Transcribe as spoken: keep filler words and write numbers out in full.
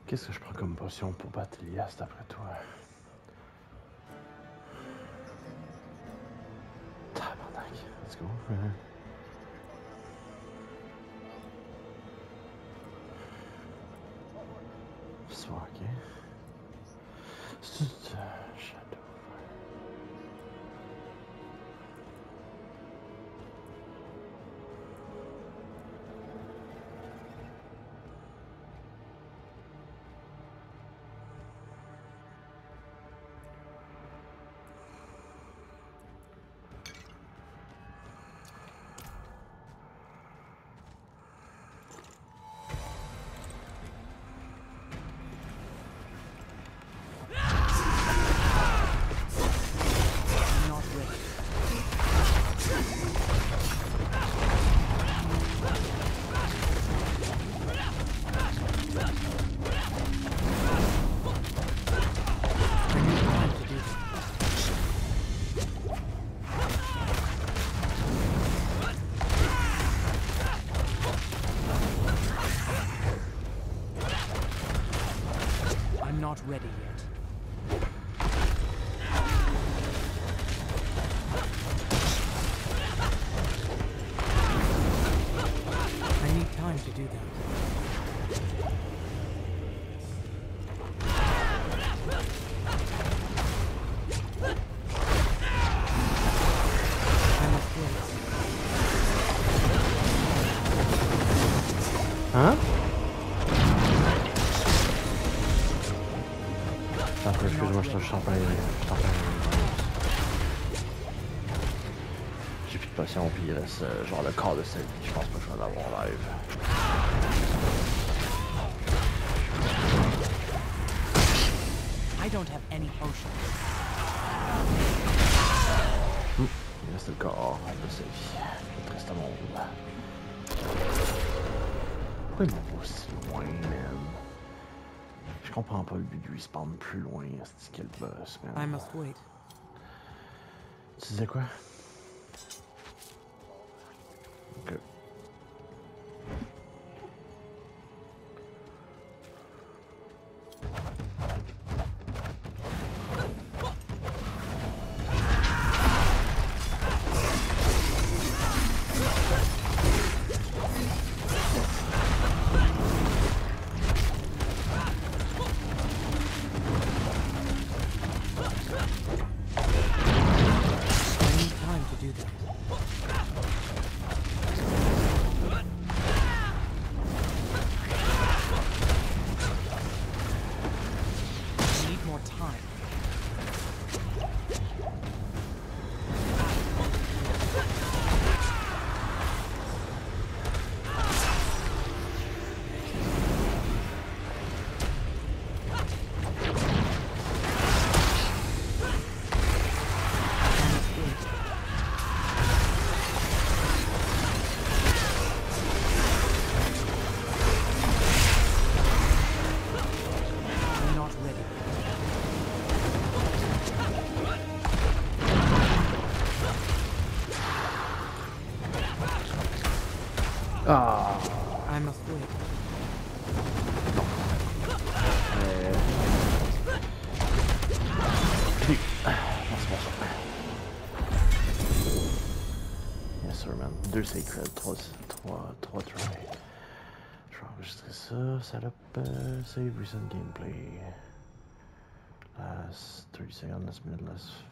Qu'est-ce que je prends comme potion pour battre Elias d'après toi? Tabarnak, let's go. Soit, ok. C'est un château. Not ready yet. I need time to do that. I must wait. Hein? Excuse-moi, je suis en plein. J'ai plus de potion, puis il reste euh, genre le quart de cette vie. Je pense pas que je vais l'avoir live. I don't have any potions. Hum, il reste le quart de cette vie. Le reste à monde. Pourquoi il m'a aussi loin, man? Je comprends pas le but de respawn plus loin, c'est quel boss, man. I must wait. Tu disais quoi? Ok. Ah. I must wait. Euh... Oui. Ah, c'est bon ça. Yes sir man. Deux sacred, trois, trois, trois try. Je vais enregistrer ça. Setup, uh, save recent gameplay. Last thirty seconds, last minute, last